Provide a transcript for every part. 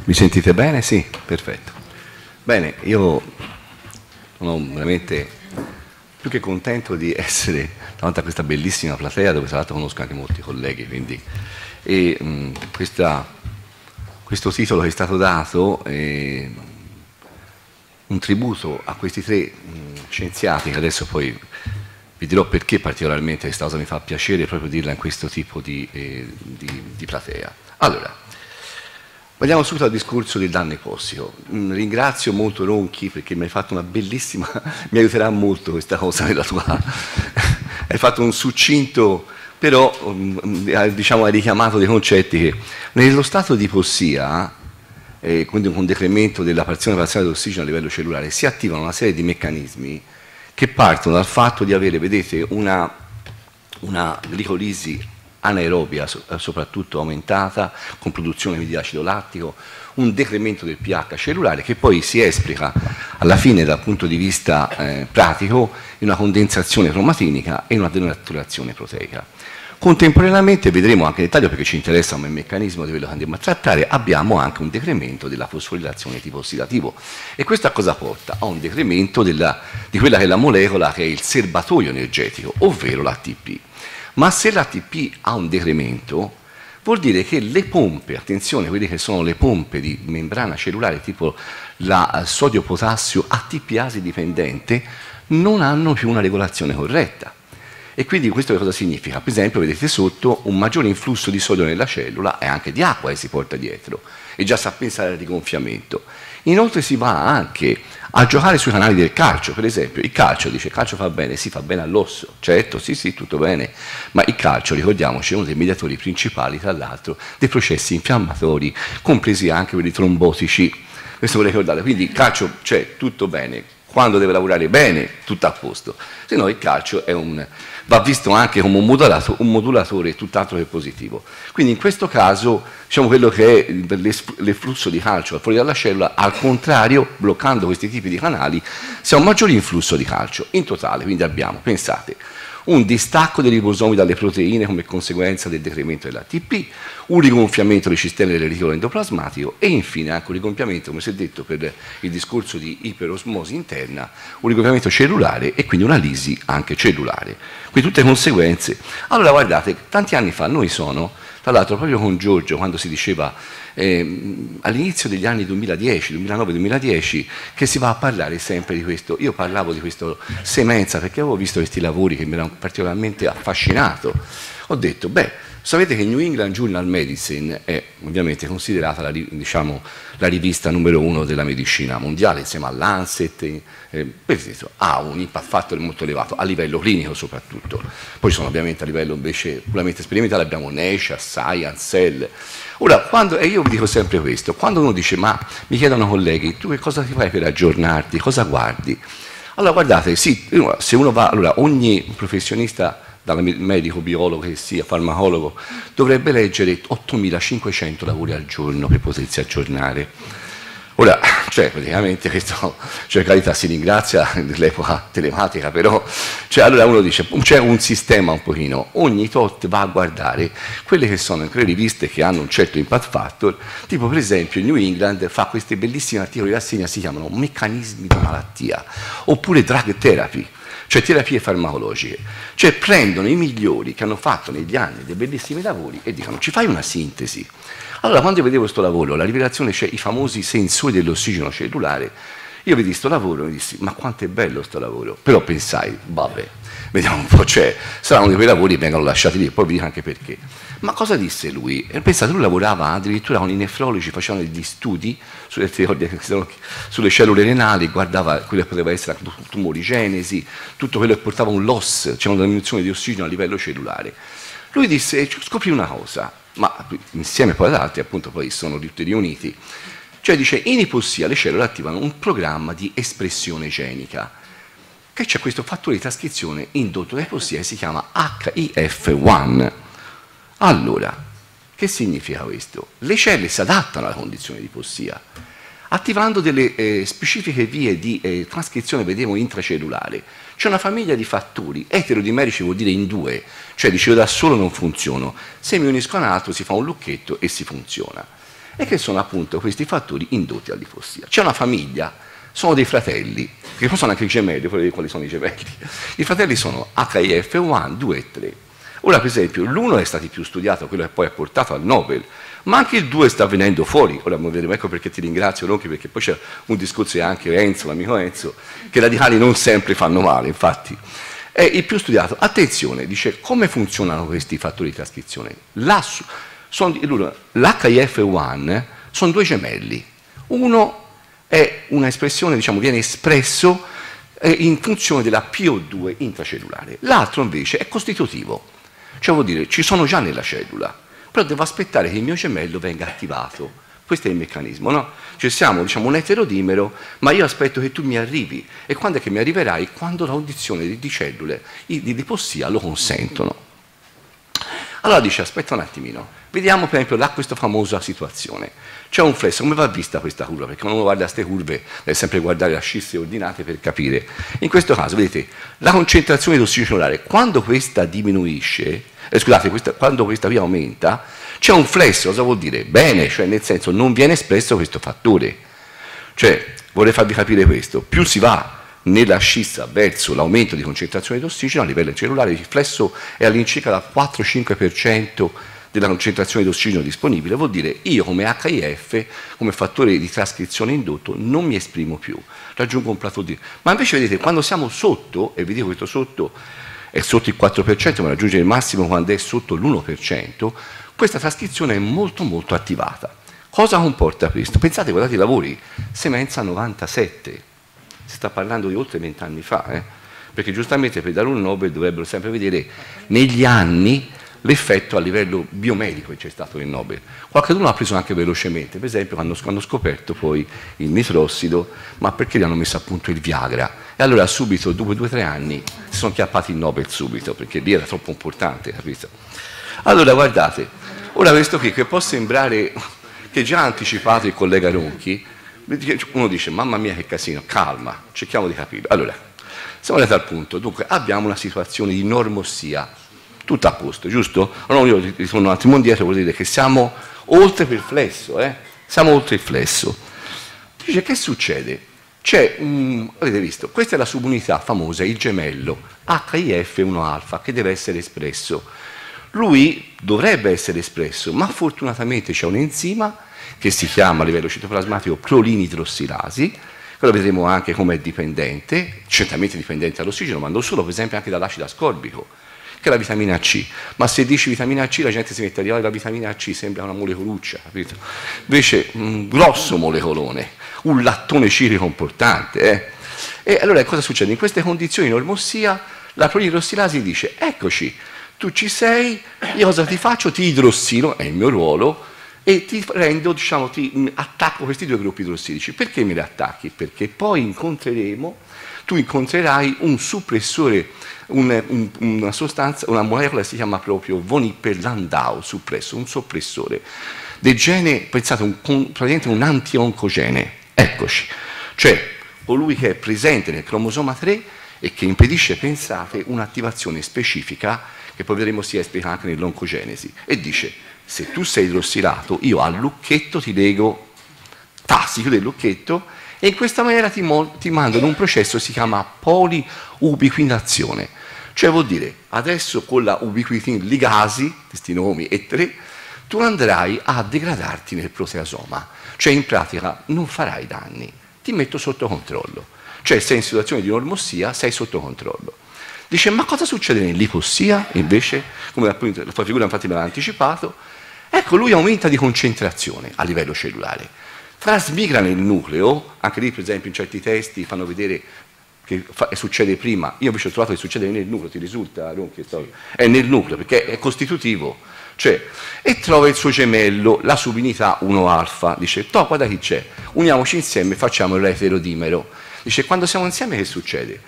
Mi sentite bene? Sì, perfetto. Bene, io sono veramente più che contento di essere davanti a questa bellissima platea, dove tra l'altro conosco anche molti colleghi, quindi questo titolo che è stato dato è un tributo a questi tre scienziati, che adesso poi vi dirò perché particolarmente questa cosa mi fa piacere proprio dirla in questo tipo di platea. Allora, andiamo subito al discorso del danno ipossico. Ringrazio molto Ronchi perché mi hai fatto una bellissima, mi aiuterà molto questa cosa nella tua... hai fatto un succinto, però diciamo hai richiamato dei concetti che nello stato di ipossia, quindi con un decremento della frazione parziale d'ossigeno a livello cellulare, si attivano una serie di meccanismi che partono dal fatto di avere, vedete, una glicolisi anaerobia soprattutto aumentata, con produzione di acido lattico, un decremento del pH cellulare che poi si esplica alla fine dal punto di vista pratico in una condensazione cromatinica e una denaturazione proteica. Contemporaneamente, vedremo anche in dettaglio perché ci interessa il meccanismo di quello che andiamo a trattare, abbiamo anche un decremento della fosforilazione tipo ossidativo. E questo a cosa porta? A un decremento di quella che è la molecola che è il serbatoio energetico, ovvero l'ATP. Ma se l'ATP ha un decremento, vuol dire che le pompe, attenzione, quelle che sono le pompe di membrana cellulare tipo la sodio-potassio ATPasi dipendente, non hanno più una regolazione corretta. E quindi questo che cosa significa? Per esempio, vedete sotto un maggiore influsso di sodio nella cellula e anche di acqua che si porta dietro, e già sa pensare al rigonfiamento. Inoltre si va anche a giocare sui canali del calcio, per esempio il calcio, dice il calcio fa bene, sì, fa bene all'osso, certo, sì, tutto bene, ma il calcio, ricordiamoci, è uno dei mediatori principali, tra l'altro, dei processi infiammatori, compresi anche quelli trombotici, questo vorrei ricordare, quindi il calcio c'è tutto bene, quando deve lavorare bene, tutto a posto, se no il calcio va visto anche come un modulatore tutt'altro che positivo. Quindi in questo caso, diciamo, quello che è l'efflusso di calcio fuori dalla cellula, al contrario, bloccando questi tipi di canali, si ha un maggiore influsso di calcio in totale. Quindi abbiamo, pensate, un distacco dei ribosomi dalle proteine come conseguenza del decremento dell'ATP, un rigonfiamento delle cistelle del reticolo endoplasmatico e infine anche un rigonfiamento, come si è detto per il discorso di iperosmosi interna, un rigonfiamento cellulare e quindi una lisi anche cellulare. Quindi tutte conseguenze. Allora guardate, tanti anni fa noi tra l'altro proprio con Giorgio, quando si diceva all'inizio degli anni 2010, 2009-2010, che si va a parlare sempre di questo. Io parlavo di questo semenza perché avevo visto questi lavori che mi erano particolarmente affascinato. Ho detto, sapete che New England Journal Medicine è ovviamente considerata la rivista numero 1 della medicina mondiale, insieme all'Lancet, ha un impact factor molto elevato, a livello clinico soprattutto. Poi sono ovviamente a livello invece puramente sperimentale, abbiamo Nature, Science, Cell. Ora, e io vi dico sempre questo, quando uno dice, ma mi chiedono colleghi, tu che cosa ti fai per aggiornarti, cosa guardi? Allora guardate, sì, se uno va, allora ogni professionista, dal medico, biologo che sia, farmacologo, dovrebbe leggere 8.500 lavori al giorno per potersi aggiornare. Ora, praticamente questo, carità, si ringrazia dell'epoca telematica, però, allora uno dice, c'è un sistema un pochino, ogni tot va a guardare quelle che sono quelle riviste che hanno un certo impact factor, tipo per esempio New England fa questi bellissimi articoli di rassegna, si chiamano meccanismi di malattia, oppure drug therapy, cioè terapie farmacologiche, prendono i migliori che hanno fatto negli anni dei bellissimi lavori e dicono, ci fai una sintesi? Allora, quando io vedevo questo lavoro, la rivelazione, i famosi sensori dell'ossigeno cellulare, io vedi questo lavoro e mi dissi, ma quanto è bello questo lavoro, però pensai, vabbè, vediamo un po', sarà uno di quei lavori che vengono lasciati lì, poi vi dico anche perché. Ma cosa disse lui? E pensate, lui lavorava addirittura con i nefrologi, facevano degli studi sulle cellule renali, guardava quello che poteva essere la tumorigenesi, tutto quello che portava un loss, una diminuzione di ossigeno a livello cellulare. Lui disse, scoprì una cosa, ma insieme poi ad altri, appunto poi sono tutti riuniti, dice, in ipossia le cellule attivano un programma di espressione genica, che c'è questo fattore di trascrizione indotto da ipossia che si chiama HIF1. Allora, che significa questo? Le cellule si adattano alla condizione di ipossia, attivando delle specifiche vie di trascrizione, vedevo, intracellulare. C'è una famiglia di fattori, eterodimerici vuol dire in due, dice io da solo non funziono, se mi unisco a un altro si fa un lucchetto e si funziona. e che sono appunto questi fattori indotti all'ipossia. C'è una famiglia, sono dei fratelli, che poi sono anche i gemelli, poi quali sono i gemelli. I fratelli sono HIF1, 2 e 3. Ora, per esempio, l'1 è stato più studiato, quello che poi ha portato al Nobel, ma anche il 2 sta venendo fuori. Ora vedremo, ecco perché ti ringrazio, Ronchi, perché poi c'è un discorso anche Enzo, l'amico Enzo, che i radicali non sempre fanno male, infatti. È il più studiato. Attenzione, dice, come funzionano questi fattori di trascrizione? L'HIF1 sono 2 gemelli. Uno è una espressione, diciamo, viene espresso in funzione della PO2 intracellulare. L'altro invece è costitutivo, cioè vuol dire ci sono già nella cellula, però devo aspettare che il mio gemello venga attivato. Questo è il meccanismo, no? Cioè siamo, diciamo, un eterodimero, ma io aspetto che tu mi arrivi. E quando è che mi arriverai? Quando la condizione di cellule di ipossia lo consentono. Allora dice, aspetta un attimino, vediamo per esempio là questa famosa situazione. C'è un flesso, come va vista questa curva? Perché quando uno guarda queste curve deve sempre guardare le ascisse ordinate per capire. In questo caso, vedete, la concentrazione di ossigeno cellulare, quando questa diminuisce, quando questa via aumenta, c'è un flesso, cosa vuol dire? Bene, cioè nel senso non viene espresso questo fattore. Cioè, vorrei farvi capire questo, più si va nella scissa verso l'aumento di concentrazione di ossigeno a livello cellulare, il flesso è all'incirca dal 4-5% della concentrazione di ossigeno disponibile, vuol dire io come HIF, come fattore di trascrizione indotto, non mi esprimo più, raggiungo un plateau di... Ma invece vedete, quando siamo sotto, e vi dico questo sotto è sotto il 4%, ma raggiunge il massimo quando è sotto l'1%, questa trascrizione è molto molto attivata. Cosa comporta questo? Pensate, guardate i lavori, Semenza 97, si sta parlando di oltre 20 anni fa, perché giustamente per dare un Nobel dovrebbero sempre vedere negli anni l'effetto a livello biomedico che c'è stato nel Nobel. Qualcuno ha preso anche velocemente, per esempio quando hanno scoperto poi il nitrossido, ma perché gli hanno messo a punto il Viagra? E allora subito, dopo 2 o 3 anni, si sono chiappati il Nobel subito, perché lì era troppo importante, capito? Allora guardate, ora questo qui che può sembrare che già ha anticipato il collega Ronchi, uno dice mamma mia che casino, calma, cerchiamo di capirlo. Allora, siamo arrivati al punto, dunque abbiamo una situazione di normossia, tutto a posto, giusto? Allora io ritorno un attimo indietro, vuol dire che siamo oltre per il flesso, siamo oltre il flesso. Dice che succede? C'è avete visto, questa è la subunità famosa, il gemello HIF1α che deve essere espresso. Lui dovrebbe essere espresso, ma fortunatamente c'è un enzima che si chiama a livello citoplasmatico prolinidrossilasi, quello vedremo anche come è dipendente, certamente dipendente dall'ossigeno, ma non solo, per esempio anche dall'acido ascorbico, che è la vitamina C. Ma se dici vitamina C la gente si mette a dire la vitamina C sembra una molecoluccia, capito? Invece un grosso molecolone, un lattone cirico importante. E allora cosa succede? In queste condizioni di normossia la prolinidrossilasi dice eccoci, tu ci sei, io cosa ti faccio? Ti idrossilo, è il mio ruolo, e ti rendo, diciamo, ti attacco questi 2 gruppi idrossilici. Perché me li attacchi? Perché poi tu incontrerai un suppressore, una sostanza, una molecola che si chiama proprio von Hippel-Landau suppresso, un soppressore del gene, pensate, praticamente un anti-oncogene. Eccoci, cioè colui che è presente nel cromosoma 3 e che impedisce, pensate, un'attivazione specifica che poi vedremo si esplica anche nell'oncogenesi, e dice se tu sei idrossilato io al lucchetto ti lego, si chiude il lucchetto e in questa maniera ti mando in un processo che si chiama poliubiquinazione, cioè vuol dire adesso con la ubiquitin ligasi, questi nomi e 3, tu andrai a degradarti nel proteasoma, cioè in pratica non farai danni, ti metto sotto controllo, cioè sei in situazione di normossia, sei sotto controllo. Dice, ma cosa succede nell'ipossia invece? Come appunto la tua figura infatti me l'ha anticipato. Ecco, lui aumenta di concentrazione a livello cellulare, trasmigra nel nucleo, anche lì per esempio in certi testi fanno vedere che succede prima, io invece ho trovato che succede nel nucleo, ti risulta Ronchi? È nel nucleo perché è costitutivo, cioè, e trova il suo gemello, la subunità 1α, dice, guarda chi c'è, uniamoci insieme e facciamo l'eterodimero. Dice, quando siamo insieme che succede?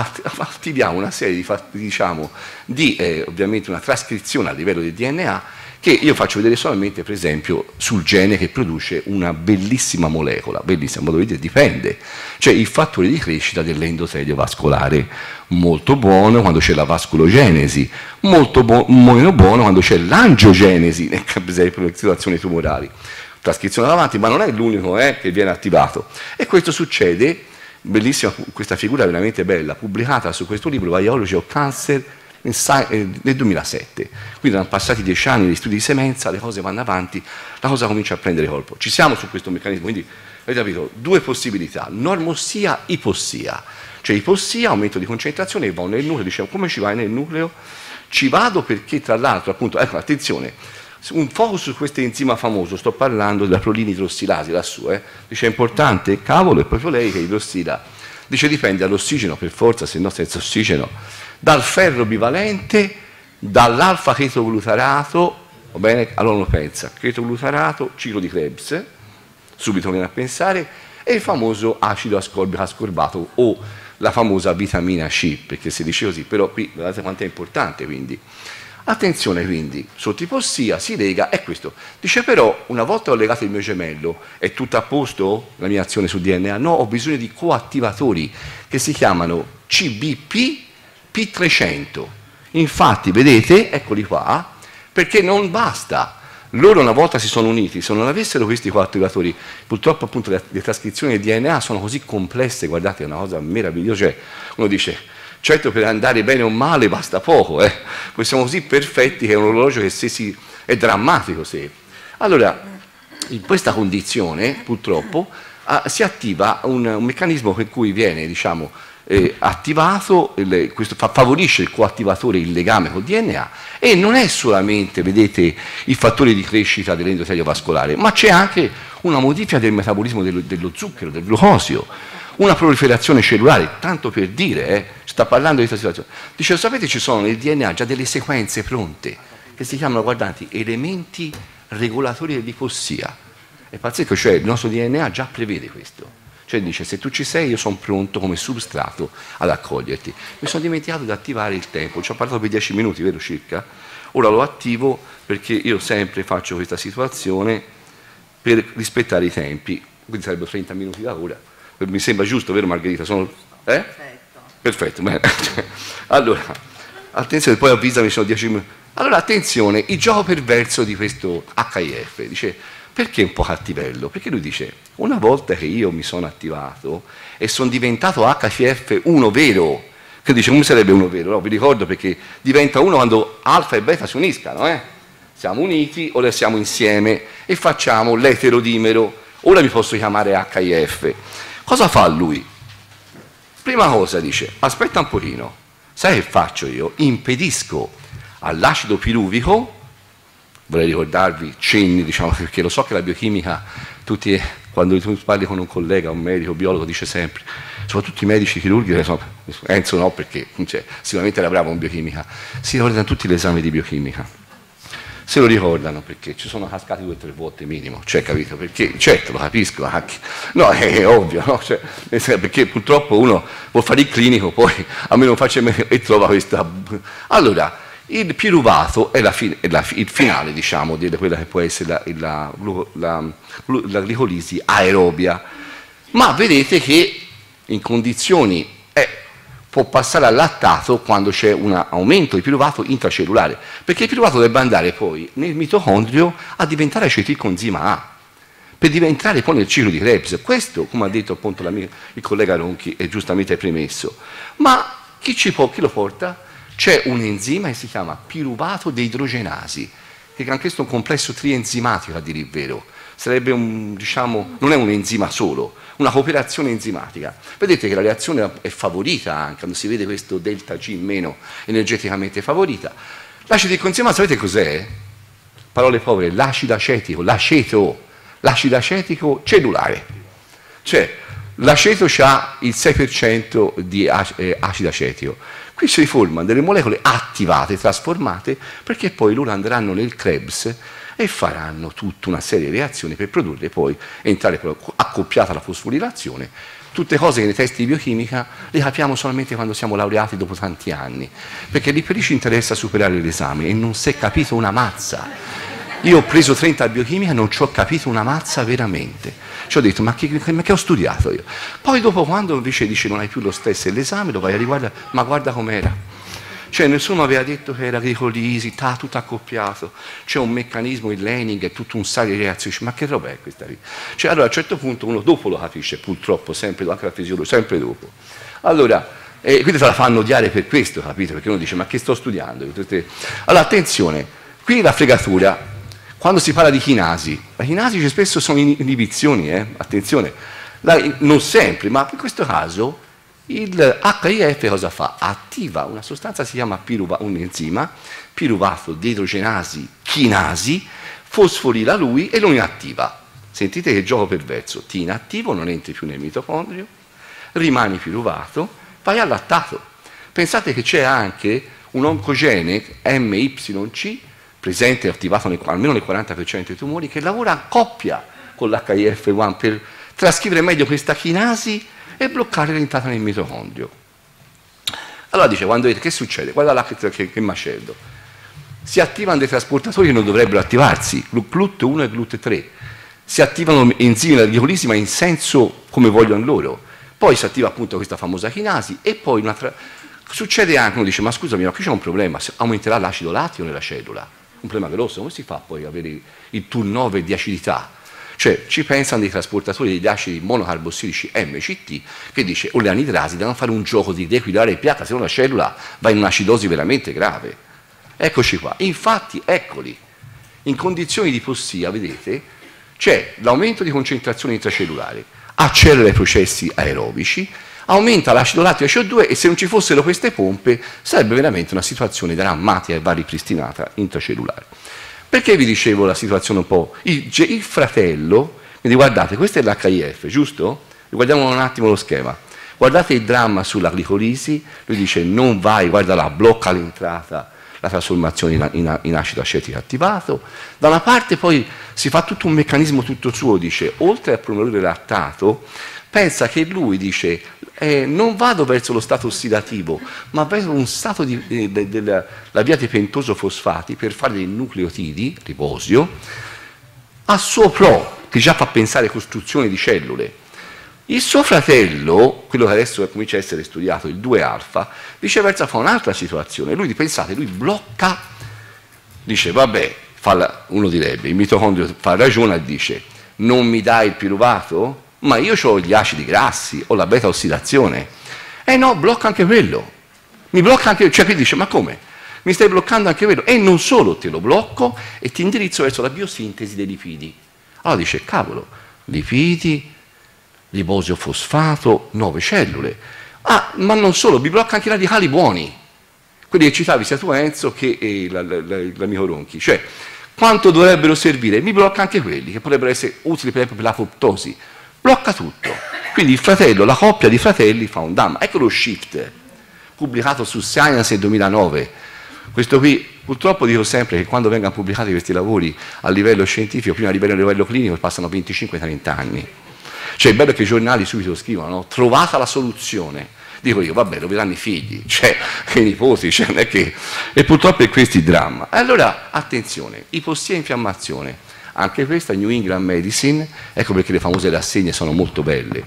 Attiviamo una serie di ovviamente una trascrizione a livello del DNA che io faccio vedere solamente, per esempio, sul gene che produce una bellissima molecola, bellissima, ma dovete dipende, cioè il fattore di crescita dell'endotelio vascolare, molto buono quando c'è la vasculogenesi, molto meno buono quando c'è l'angiogenesi, per esempio nelle situazioni tumorali. Trascrizione davanti, ma non è l'unico che viene attivato. E questo succede, bellissima questa figura veramente bella, pubblicata su questo libro, Biology of Cancer, nel 2007, quindi erano passati 10 anni di studi di semenza, le cose vanno avanti, la cosa comincia a prendere corpo. Ci siamo su questo meccanismo, quindi avete capito, due possibilità, normossia, ipossia, cioè ipossia, aumento di concentrazione, e vado nel nucleo, diciamo come ci vai nel nucleo? Ci vado perché tra l'altro, appunto, ecco attenzione, un focus su questo enzima famoso, sto parlando della prolinidrossilasi lassù, dice è importante, cavolo, è proprio lei che idrossila, dice dipende dall'ossigeno per forza, se no senza ossigeno, dal ferro bivalente, dall'alfa chetoglutarato, va bene? Allora uno pensa, chetoglutarato, ciclo di Krebs, subito viene a pensare, e il famoso acido ascorbico ascorbato o la famosa vitamina C, perché si dice così, però qui guardate quanto è importante, quindi. Attenzione quindi, sotto ipossia si lega, è questo. Dice però, una volta ho legato il mio gemello, è tutto a posto la mia azione sul DNA? No, ho bisogno di coattivatori che si chiamano CBP P300. Infatti, vedete, eccoli qua, perché non basta. Loro una volta si sono uniti, se non avessero questi coattivatori, purtroppo appunto le trascrizioni del DNA sono così complesse, guardate, è una cosa meravigliosa, cioè, uno dice, certo per andare bene o male basta poco, poi siamo così perfetti che è un orologio che se è drammatico se. Allora, in questa condizione, purtroppo, si attiva un meccanismo per cui viene, diciamo, attivato, questo favorisce il coattivatore, il legame col DNA, e non è solamente, vedete, il fattore di crescita dell'endotelio vascolare, ma c'è anche una modifica del metabolismo dello zucchero, del glucosio, una proliferazione cellulare, tanto per dire, sta parlando di questa situazione. Dice, sapete, ci sono nel DNA già delle sequenze pronte, che si chiamano, guardate, elementi regolatori dell'ipossia. È pazzesco, cioè il nostro DNA già prevede questo. Cioè dice, se tu ci sei, io sono pronto come substrato ad accoglierti. Mi sono dimenticato di attivare il tempo, ci ho parlato per 10 minuti, vero circa? Ora lo attivo perché io sempre faccio questa situazione per rispettare i tempi, quindi sarebbero 30 minuti da ora. Mi sembra giusto, vero Margherita? Perfetto. Perfetto, bene. Allora, attenzione, poi avvisami, sono 10 minuti. Allora, attenzione, il gioco perverso di questo HIF, dice, perché un po' cattivello? Perché lui dice, una volta che io mi sono attivato e sono diventato HCF1 vero, che dice, come sarebbe uno vero? No, vi ricordo perché diventa uno quando alfa e beta si uniscano, Siamo uniti, ora siamo insieme e facciamo l'eterodimero, ora mi posso chiamare HIF. Cosa fa lui? Prima cosa dice, aspetta un pochino, sai che faccio io? Impedisco all'acido piruvico, vorrei ricordarvi cenni, diciamo, perché lo so che la biochimica, quando tu parli con un collega, un medico, un biologo, dice sempre, soprattutto i medici chirurghi, Enzo no, perché cioè, sicuramente era bravo in biochimica, si ricordano tutti l'esame di biochimica. Se lo ricordano perché ci sono cascati 2 o 3 volte minimo, cioè capito? Perché, certo, lo capisco anche, no, è ovvio, no? Cioè, perché purtroppo uno vuol fare il clinico, poi a me non faccia e trova questa. Allora, il piruvato è il finale, diciamo, di quella che può essere la glicolisi aerobia, ma vedete che in condizioni può passare al lattato quando c'è un aumento di piruvato intracellulare, perché il piruvato deve andare poi nel mitocondrio a diventare acetilcoenzima A, per diventare poi nel ciclo di Krebs. Questo, come ha detto appunto il collega Ronchi, è giustamente premesso. Ma chi lo porta? C'è un enzima che si chiama piruvato deidrogenasi, che è anche questo un complesso trienzimatico a dire il vero. Sarebbe diciamo, non è un enzima solo, una cooperazione enzimatica. Vedete che la reazione è favorita anche, quando si vede questo delta G meno energeticamente favorita. L'acetilcoenzima, sapete cos'è? Parole povere, l'acido acetico, l'acido acetico cellulare. Cioè, l'aceto ha il 6% di acido acetico. Qui si formano delle molecole attivate, trasformate, perché poi loro andranno nel Krebs e faranno tutta una serie di reazioni per produrre poi, entrare accoppiata alla fosforilazione. Tutte cose che nei testi di biochimica le capiamo solamente quando siamo laureati dopo tanti anni, perché lì per lì ci interessa superare l'esame e non si è capito una mazza. Io ho preso 30 a biochimica e non ci ho capito una mazza veramente. Ci ho detto, ma che ho studiato io? Poi dopo, quando invece dice non hai più lo stress e l'esame, lo vai a riguardare, ma guarda com'era. Cioè nessuno aveva detto che era glicolisi, tutto accoppiato, c'è un meccanismo in Lenin, è tutto un sale di reazioni, ma che roba è questa? Cioè allora a un certo punto uno dopo lo capisce, purtroppo, sempre anche la fisiologia, sempre dopo. Allora, quindi te la fanno odiare per questo, capito? Perché uno dice, ma che sto studiando? Allora attenzione, qui la fregatura. Quando si parla di chinasi, la chinasi spesso sono inibizioni, attenzione, non sempre, ma in questo caso il HIF cosa fa? Attiva una sostanza che si chiama un enzima, piruvato deidrogenasi chinasi, fosforila lui e lo inattiva. Sentite che gioco perverso, ti inattivo, non entri più nel mitocondrio, rimani piruvato, vai al lattato. Pensate che c'è anche un oncogene MYC, presente e attivato almeno nel 40% dei tumori, che lavora a coppia con l'HIF1 per trascrivere meglio questa chinasi e bloccare l'entrata nel mitocondrio. Allora dice, quando vedete che succede? Guarda là che macello. Si attivano dei trasportatori che non dovrebbero attivarsi, GLUT1 e GLUT3. Si attivano enzimi della glicolisi ma in senso come vogliono loro. Poi si attiva appunto questa famosa chinasi e poi succede anche, uno dice, ma scusami, ma qui c'è un problema, aumenterà l'acido lattico nella cellula. Un problema grosso, come si fa poi ad avere il turnover di acidità? Cioè ci pensano dei trasportatori degli acidi monocarbossilici MCT che dice o le anidrasi devono fare un gioco di riequilibrare il pH, se no la cellula va in un'acidosi veramente grave. Eccoci qua, infatti eccoli, in condizioni di ipossia, vedete, c'è l'aumento di concentrazione intracellulare, accelera i processi aerobici, aumenta l'acido lattico e CO2 e se non ci fossero queste pompe sarebbe veramente una situazione drammatica e va ripristinata intracellulare. Perché vi dicevo la situazione un po'? Il fratello, quindi guardate, questo è l'HIF, giusto? Guardiamo un attimo lo schema. Guardate il dramma sulla glicolisi, lui dice non vai, guarda là, blocca l'entrata, la trasformazione in acido acetico attivato. Da una parte poi si fa tutto un meccanismo tutto suo, dice, oltre a promuovere il lattato, pensa che lui dice non vado verso lo stato ossidativo, ma verso un stato della via di pentoso-fosfati per fare dei nucleotidi, riposio, a suo pro, che già fa pensare costruzione di cellule. Il suo fratello, quello che adesso comincia a essere studiato, il 2-alfa, viceversa fa un'altra situazione. Lui, pensate, lui blocca, dice, vabbè, uno direbbe, il mitocondrio fa ragione e dice, non mi dai il piruvato? Ma io ho gli acidi grassi, ho la beta-ossidazione. No, blocca anche quello. Mi blocca anche, cioè qui dice, ma come? Mi stai bloccando anche quello? E non solo te lo blocco e ti indirizzo verso la biosintesi dei lipidi. Allora dice, cavolo, lipidi, liposio fosfato, 9 cellule. Ma non solo, mi blocca anche i radicali buoni. Quelli che citavi sia tu Enzo che l'amico Ronchi. Cioè, quanto dovrebbero servire? Mi blocca anche quelli, che potrebbero essere utili per esempio per la fruttosi. Blocca tutto. Quindi il fratello, la coppia di fratelli fa un dramma. Ecco lo shift, pubblicato su Science nel 2009. Questo qui, purtroppo dico sempre che quando vengono pubblicati questi lavori a livello scientifico, prima a livello clinico, passano 25-30 anni. Cioè è bello che i giornali subito scrivono, no? Trovata la soluzione. Dico io, vabbè, lo vedranno i figli, cioè i nipoti, cioè non è che... E purtroppo è questo il dramma. Allora, attenzione, ipossia e infiammazione. Anche questa, New England Medicine, ecco perché le famose rassegne sono molto belle.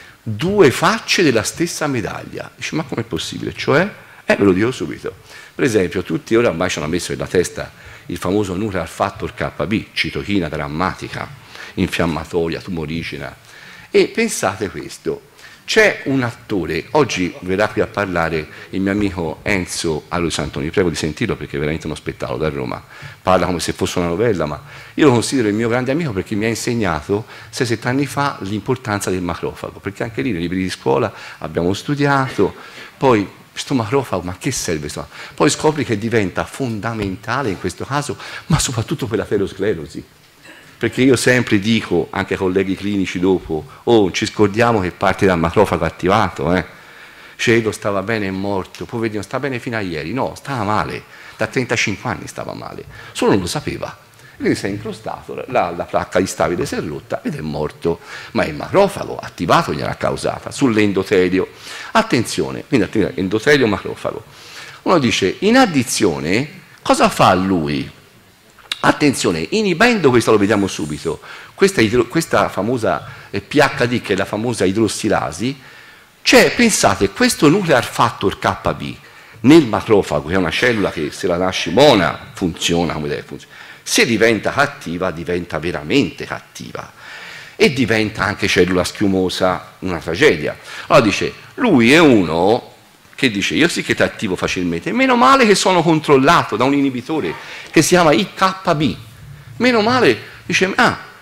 2 facce della stessa medaglia. Dice, ma com'è possibile? Cioè, ve lo dico subito. Per esempio, tutti ora ormai ci hanno messo nella testa il famoso nuclear factor KB, citochina drammatica, infiammatoria, tumorigena. E pensate questo, c'è un attore, oggi verrà qui a parlare il mio amico Enzo Alois Antoni, prego di sentirlo perché è veramente uno spettacolo da Roma, parla come se fosse una novella, ma io lo considero il mio grande amico perché mi ha insegnato 6-7 anni fa l'importanza del macrofago, perché anche lì nei libri di scuola abbiamo studiato, poi questo macrofago, ma che serve? Poi scopri che diventa fondamentale in questo caso, ma soprattutto per l'aterosclerosi. Perché io sempre dico, anche ai colleghi clinici dopo, ci scordiamo che parte dal macrofago attivato, Cedo stava bene e morto, poverino, sta bene fino a ieri, no, stava male, da 35 anni stava male, solo non lo sapeva. Quindi si è incrostato, la placca di stabile si è rotta ed è morto, ma il macrofago attivato gliel'ha causata sull'endotelio. Attenzione, quindi endotelio macrofago. Uno dice, in addizione, cosa fa lui? Attenzione, inibendo questa, lo vediamo subito, questa famosa PHD, che è la famosa idrossilasi, c'è, pensate, questo nuclear factor KB nel macrofago, che è una cellula che se la lasci buona funziona come deve funzionare, se diventa cattiva diventa veramente cattiva e diventa anche cellula schiumosa, una tragedia. Allora dice, lui è uno che dice, io sì che ti attivo facilmente, meno male che sono controllato da un inibitore che si chiama IKB, meno male, dice,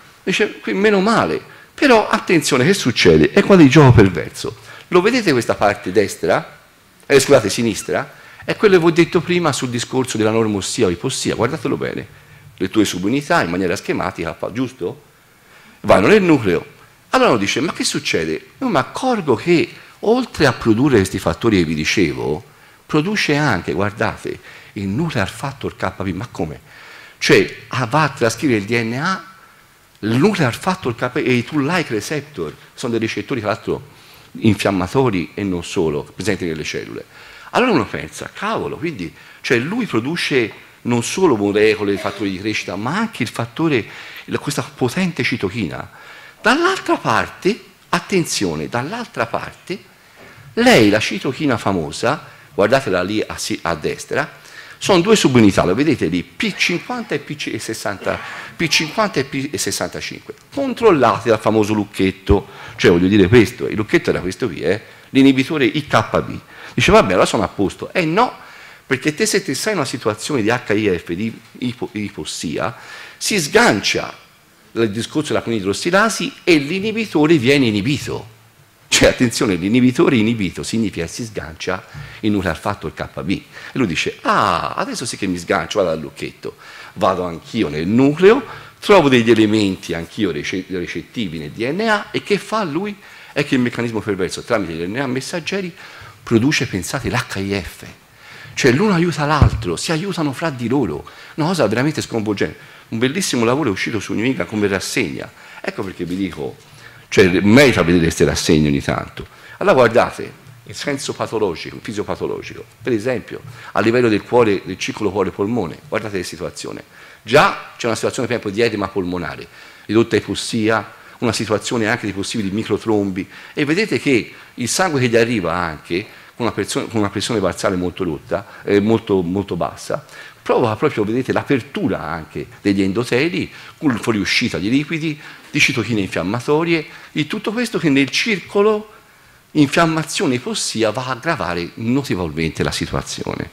meno male, però attenzione, che succede? È quello di gioco perverso. Lo vedete questa parte destra? Scusate, sinistra? È quello che vi ho detto prima sul discorso della normossia o ipossia, guardatelo bene, le tue subunità in maniera schematica, giusto? Vanno nel nucleo. Allora uno dice, ma che succede? Io mi accorgo che oltre a produrre questi fattori che vi dicevo, produce anche, guardate, il nuclear factor KB, ma come? Cioè va a trascrivere il DNA, il nuclear factor KB e i tool-like receptor, sono dei recettori tra l'altro infiammatori e non solo, presenti nelle cellule. Allora uno pensa, cavolo, quindi cioè lui produce non solo molecole, fattori di crescita, ma anche il fattore, questa potente citochina. Dall'altra parte, attenzione, dall'altra parte, lei, la citochina famosa, guardatela lì a destra, sono due subunità, lo vedete lì, P50 e P60, P50 e P65, controllate dal famoso lucchetto, cioè voglio dire questo, il lucchetto era questo qui, l'inibitore IKB. Dice, vabbè, allora sono a posto. No, perché te se ti sei in una situazione di HIF, di ipossia, si sgancia il discorso della clonidrossilasi e l'inibitore viene inibito. Cioè, attenzione, l'inibitore inibito significa che si sgancia il nuclear factor KB. E lui dice, adesso sì che mi sgancio, vado al lucchetto, vado anch'io nel nucleo, trovo degli elementi anch'io recettivi nel DNA e che fa lui? È che il meccanismo perverso tramite gli DNA messaggeri produce, pensate, l'HIF. Cioè l'uno aiuta l'altro, si aiutano fra di loro, una cosa veramente sconvolgente. Un bellissimo lavoro è uscito su New England come rassegna. Ecco perché vi dico, cioè merita vedere queste rassegne ogni tanto. Allora guardate, in senso patologico, fisiopatologico, per esempio a livello del cuore, del ciclo cuore-polmone, guardate che situazione. Già c'è una situazione per esempio di edema polmonare, ridotta ipossia, una situazione anche di possibili microtrombi e vedete che il sangue che gli arriva anche con una pressione barzale molto rotta, molto bassa, provoca proprio, vedete, l'apertura anche degli endoteli, con fuoriuscita di liquidi, di citochine infiammatorie, di tutto questo che nel circolo infiammazione ipossia va a aggravare notevolmente la situazione.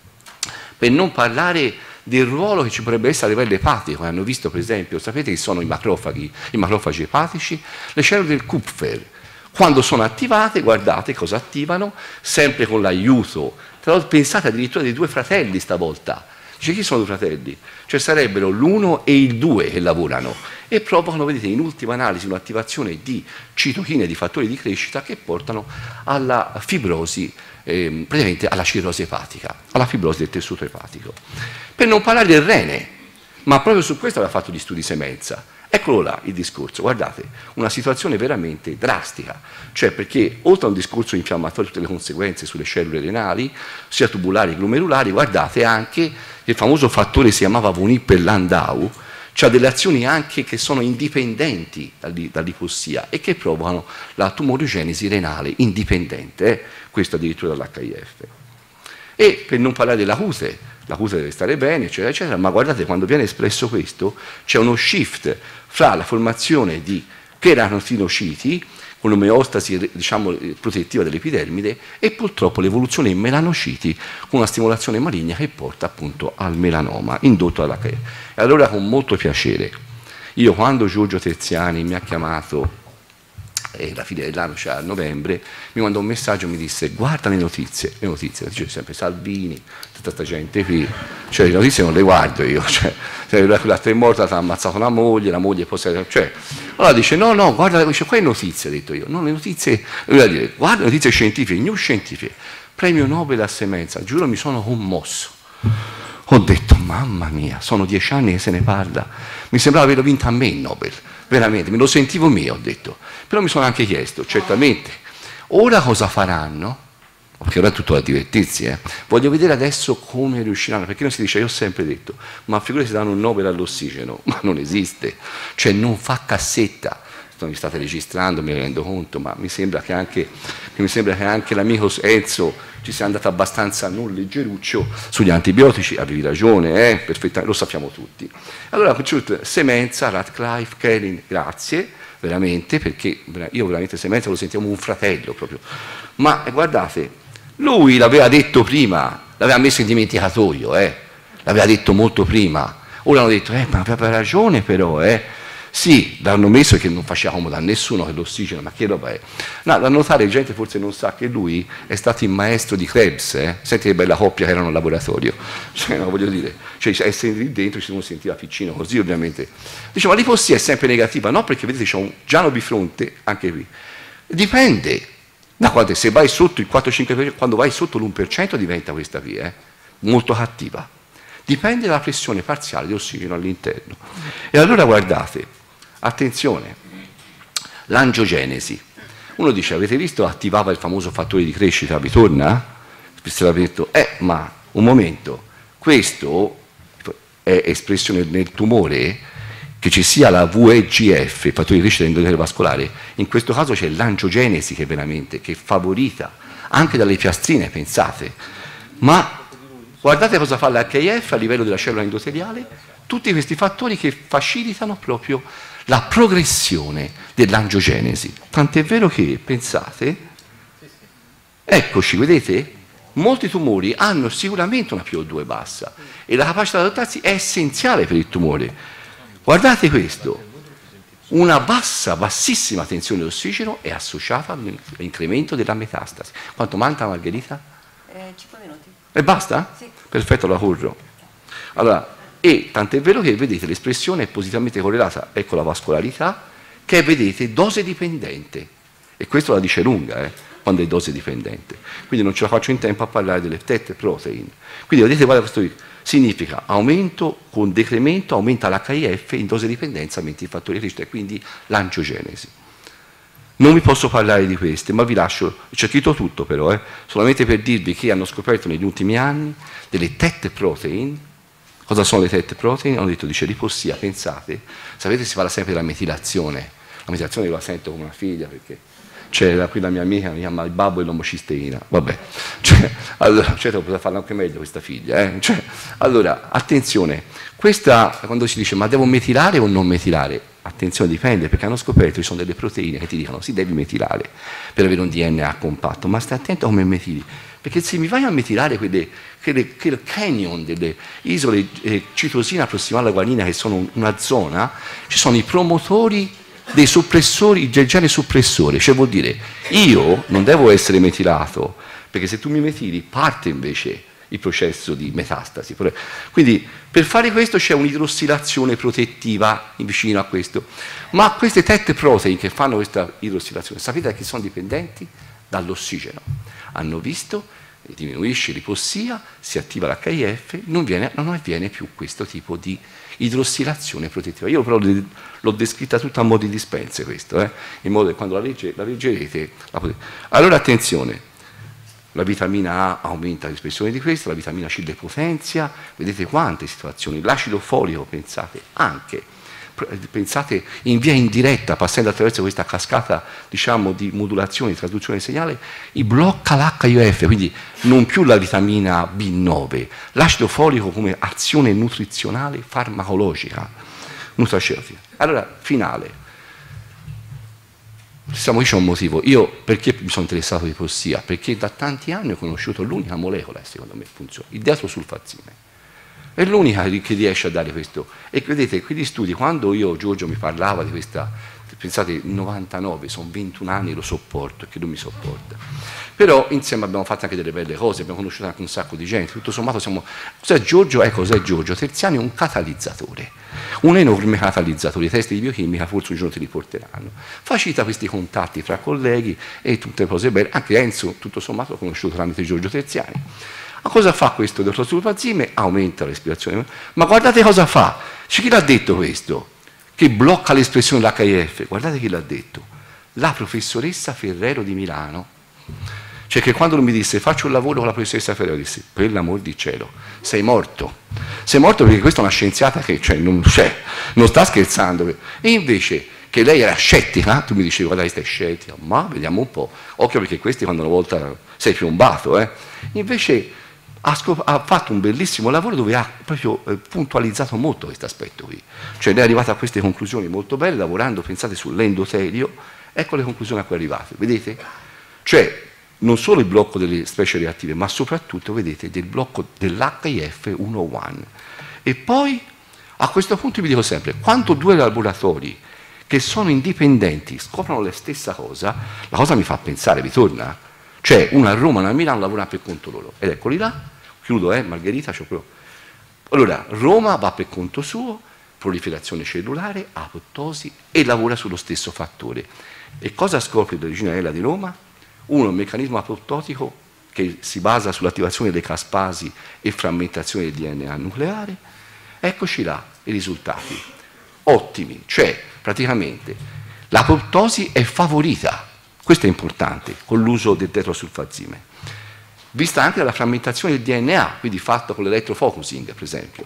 Per non parlare del ruolo che ci potrebbe essere a livello epatico, hanno visto per esempio, sapete che sono i macrofagi epatici, le cellule del Kupfer, quando sono attivate, guardate cosa attivano, sempre con l'aiuto, pensate addirittura dei due fratelli stavolta. Dice, chi sono due fratelli? Cioè sarebbero l'1 e il 2 che lavorano e provocano, vedete, in ultima analisi un'attivazione di citochine, di fattori di crescita che portano alla fibrosi, praticamente alla cirrosi epatica, alla fibrosi del tessuto epatico. Per non parlare del rene, ma proprio su questo aveva fatto gli studi Semenza. Eccolo là il discorso, guardate, una situazione veramente drastica, cioè perché oltre a un discorso infiammatorio, tutte le conseguenze sulle cellule renali, sia tubulari che glomerulari, guardate anche il famoso fattore si chiamava von Hippel-Landau, cioè delle azioni anche che sono indipendenti dall'ipossia e che provocano la tumorigenesi renale indipendente, questo addirittura dall'HIF. E per non parlare della cute, la cute deve stare bene, eccetera, eccetera, ma guardate, quando viene espresso questo, c'è uno shift fra la formazione di keratocinociti, con l'omeostasi, diciamo, protettiva dell'epidermide, e purtroppo l'evoluzione in melanociti, con una stimolazione maligna che porta appunto al melanoma, indotto dalla E allora, con molto piacere, io quando Giorgio Terziani mi ha chiamato, la fine dell'anno, cioè a novembre, mi mandò un messaggio e mi disse, guarda le notizie, dice sempre Salvini, tutta questa gente qui, cioè le notizie non le guardo io, cioè l'altro è morto, ha ammazzato la moglie poi, cioè, allora dice, no, guarda, dice, qua è notizie, ho detto io, no, le notizie, dire, guarda le notizie scientifiche, New Scientific, premio Nobel a Semenza, giuro mi sono commosso. Ho detto, mamma mia, sono 10 anni che se ne parla, mi sembrava averlo vinto a me il Nobel, veramente, me lo sentivo mio, ho detto. Però mi sono anche chiesto, certamente, ora cosa faranno? perché ora è tutto da divertirsi. Voglio vedere adesso come riusciranno, perché non si dice, io ho sempre detto, ma figurati se danno un Nobel all'ossigeno, ma non esiste, cioè non fa cassetta. Mi state registrando, mi rendo conto, ma mi sembra che anche l'amico Enzo ci sia andato abbastanza non leggeruccio sugli antibiotici, avevi ragione, perfettamente, lo sappiamo tutti. Allora, Semenza, Radcliffe, Kelly, grazie, veramente, perché io veramente Semenza lo sentiamo un fratello proprio. Ma guardate, lui l'aveva detto prima, l'aveva messo in dimenticatoio, l'aveva detto molto prima. Ora hanno detto, ma aveva ragione però, Sì, l'hanno messo che non faceva comodo a nessuno che l'ossigeno, ma che roba è? No, da notare, gente forse non sa che lui è stato il maestro di Krebs, Senti che bella coppia che erano al laboratorio, cioè, no, voglio dire, cioè, essere lì dentro ci si sentiva piccino così ovviamente. Dice, ma l'ipossia è sempre negativa? No, perché vedete c'è un Giano bifronte, anche qui. Dipende, da quando, se vai sotto il 4-5%, quando vai sotto l'1% diventa questa qui, molto cattiva. Dipende dalla pressione parziale di ossigeno all'interno. E allora guardate, attenzione, l'angiogenesi. Uno dice, avete visto, attivava il famoso fattore di crescita, vi torna? Se l'avete detto, ma un momento, questo è espressione nel tumore, che ci sia la VEGF, il fattore di crescita dell'endotelione vascolare, in questo caso c'è l'angiogenesi che veramente, che è favorita, anche dalle piastrine, pensate, ma guardate cosa fa l'HIF a livello della cellula endoteliale, tutti questi fattori che facilitano proprio la progressione dell'angiogenesi. Tant'è vero che, pensate, eccoci, vedete? Molti tumori hanno sicuramente una PO2 bassa e la capacità di adattarsi è essenziale per il tumore. Guardate questo, una bassissima tensione d'ossigeno è associata all'incremento della metastasi. Quanto manca, Margherita? 5 minuti. E basta? Sì. Perfetto, la corro. Allora, e tant'è vero che, vedete, l'espressione è positivamente correlata, ecco la vascolarità, che è, vedete, dose dipendente. E questo la dice lunga, quando è dose dipendente. Quindi non ce la faccio in tempo a parlare delle TET protein. Quindi vedete, guarda, questo significa aumento con decremento, aumenta l'HIF, in dose dipendenza aumenta il fattore di crescita, e quindi l'angiogenesi. Non vi posso parlare di queste, ma vi lascio, c'è scritto tutto però, solamente per dirvi che hanno scoperto negli ultimi anni delle TET protein. Cosa sono le TET protein? Hanno detto, dice, l'ipossia, pensate, sapete si parla sempre della metilazione. La metilazione io la sento come una figlia, perché c'è qui la mia amica, mi chiama il babbo e l'omocisteina, vabbè, allora, certo poteva farla anche meglio questa figlia, allora, attenzione, questa, quando si dice, ma devo metilare o non metilare? Attenzione, dipende, perché hanno scoperto che ci sono delle proteine che ti dicono, sì, devi metilare per avere un DNA compatto, ma stai attento a come metili, perché se mi vai a metilare quel canyon delle isole citosina prossimale alla guanina, che sono una zona, ci sono i promotori dei suppressori, del gene suppressore, cioè vuol dire, io non devo essere metilato, perché se tu mi metili parte invece il processo di metastasi. Quindi per fare questo c'è un'idrossilazione protettiva vicino a questo. Ma queste TET protein che fanno questa idrossilazione, sapete da che sono dipendenti? Dall'ossigeno. Hanno visto, diminuisce l'ipossia, si attiva l'HIF, non avviene più questo tipo di idrossilazione protettiva. Io però l'ho descritta tutta a mo' di dispense questo, in modo che quando la leggerete allora attenzione. La vitamina A aumenta l'espressione di questo, la vitamina C depotenzia, vedete quante situazioni. L'acido folico, pensate, anche, pensate in via indiretta, passando attraverso questa cascata, diciamo, di modulazione, di traduzione del segnale, blocca l'HIF, quindi non più la vitamina B9, l'acido folico come azione nutrizionale farmacologica, nutraceutica. Allora, finale. Qui c'è un motivo. Io perché mi sono interessato di ipossia? Perché da tanti anni ho conosciuto l'unica molecola che secondo me funziona, il diatrosulfazime. È l'unica che riesce a dare questo. E vedete, quegli studi, quando Giorgio mi parlava di questa, pensate, 99, sono 21 anni, lo sopporto, che lui mi sopporta. Però insieme abbiamo fatto anche delle belle cose, abbiamo conosciuto anche un sacco di gente, tutto sommato siamo... Cos'è Giorgio? Cos'è Giorgio? Terziani è un catalizzatore. Un enorme catalizzatore, i test di biochimica forse un giorno ti riporteranno. Facilita questi contatti tra colleghi e tutte cose belle. Anche Enzo, tutto sommato, l'ho conosciuto tramite Giorgio Terziani. Ma cosa fa questo diatrosulfazime? Aumenta la respirazione. Ma guardate cosa fa. C'è chi l'ha detto questo? Che blocca l'espressione dell'HIF. Guardate chi l'ha detto. La professoressa Ferrero di Milano. Cioè che quando lui mi disse faccio un lavoro con la professoressa Ferrero, dissi per l'amor di cielo, sei morto. Sei morto perché questa è una scienziata che non sta scherzando. E invece che lei era scettica, tu mi dicevi guarda stai scettica, ma vediamo un po', occhio perché questi quando una volta sei piombato. Invece ha fatto un bellissimo lavoro dove ha proprio puntualizzato molto questo aspetto qui. Cioè lei è arrivata a queste conclusioni molto belle, lavorando, pensate, sull'endotelio, ecco le conclusioni a cui è arrivate, vedete? Cioè non solo il blocco delle specie reattive, ma soprattutto, vedete, del blocco dell'HIF-1-1. E poi, a questo punto vi dico sempre, quando due laboratori che sono indipendenti scoprono la stessa cosa, la cosa mi fa pensare, vi torna? Cioè, una a Roma, una a Milano lavorano per conto loro. Ed eccoli là, chiudo, Margherita, c'ho proprio. Allora, Roma va per conto suo, proliferazione cellulare, apoptosi, e lavora sullo stesso fattore. E cosa scopre la Reginella di Roma? Uno, un meccanismo apoptotico che si basa sull'attivazione delle caspasi e frammentazione del DNA nucleare. Eccoci là i risultati, ottimi, cioè praticamente l'apoptosi è favorita, questo è importante, con l'uso del tetrosulfazime, vista anche la frammentazione del DNA, quindi fatta con l'elettrofocusing per esempio.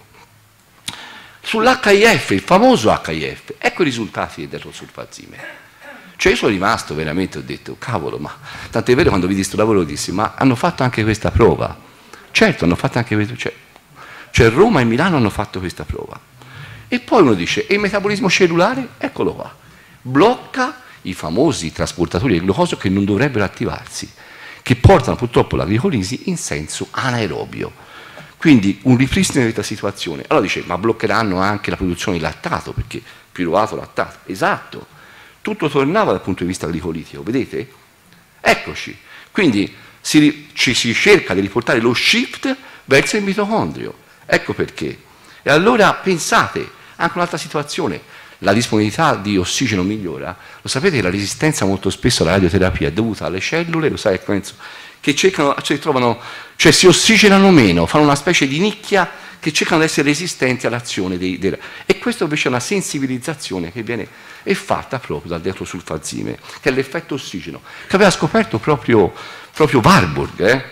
Sull'HIF, il famoso HIF, ecco i risultati del tetrosulfazime. Cioè io sono rimasto veramente, ho detto, cavolo, ma tant'è vero quando vidi questo lavoro dissi, ma hanno fatto anche questa prova. Certo, hanno fatto anche questa, cioè Roma e Milano hanno fatto questa prova. E poi uno dice, e il metabolismo cellulare? Eccolo qua. Blocca i famosi trasportatori del glucosio che non dovrebbero attivarsi, che portano purtroppo la glicolisi in senso anaerobio. Quindi un ripristino di questa situazione. Allora dice, ma bloccheranno anche la produzione di lattato, perché piruvato, lattato. Esatto. Tutto tornava dal punto di vista glicolitico, vedete? Eccoci. Quindi ci si cerca di riportare lo shift verso il mitocondrio. Ecco perché. E allora pensate, anche un'altra situazione, la disponibilità di ossigeno migliora. Lo sapete che la resistenza molto spesso alla radioterapia è dovuta alle cellule, lo sai, penso, che cercano, cioè si ossigenano meno, fanno una specie di nicchia che cercano di essere resistenti all'azione e questo invece è una sensibilizzazione che è fatta proprio dal tetrosulfazime, che è l'effetto ossigeno, che aveva scoperto proprio Warburg.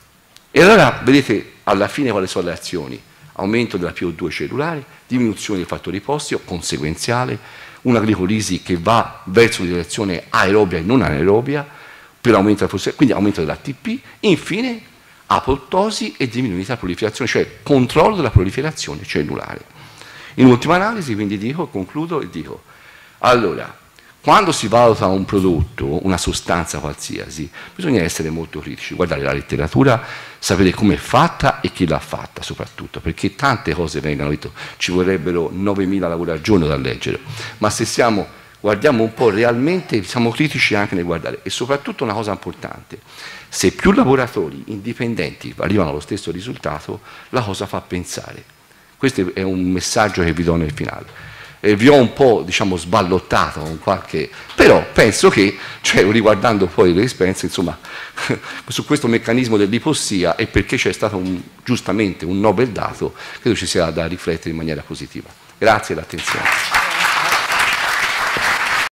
E allora vedete alla fine quali sono le azioni? Aumento della PO2 cellulare, diminuzione dei fattori postio, conseguenziale, una glicolisi che va verso la direzione aerobia e non anaerobia, per aumento quindi aumento dell'ATP, infine apoptosi e diminuita la proliferazione, cioè controllo della proliferazione cellulare. In ultima analisi, quindi concludo e dico, allora, quando si valuta un prodotto, una sostanza qualsiasi, bisogna essere molto critici, guardare la letteratura, sapere come è fatta e chi l'ha fatta soprattutto, perché tante cose vengono dette, ci vorrebbero 9.000 lavori al giorno da leggere, ma se guardiamo un po' realmente, siamo critici anche nel guardare. E soprattutto una cosa importante, se più laboratori indipendenti arrivano allo stesso risultato, la cosa fa pensare. Questo è un messaggio che vi do nel finale. Vi ho un po', sballottato con qualche. Però penso che, riguardando poi le esperienze, insomma, su questo meccanismo dell'ipossia e perché c'è stato giustamente un Nobel dato, credo ci sia da riflettere in maniera positiva. Grazie dell'attenzione.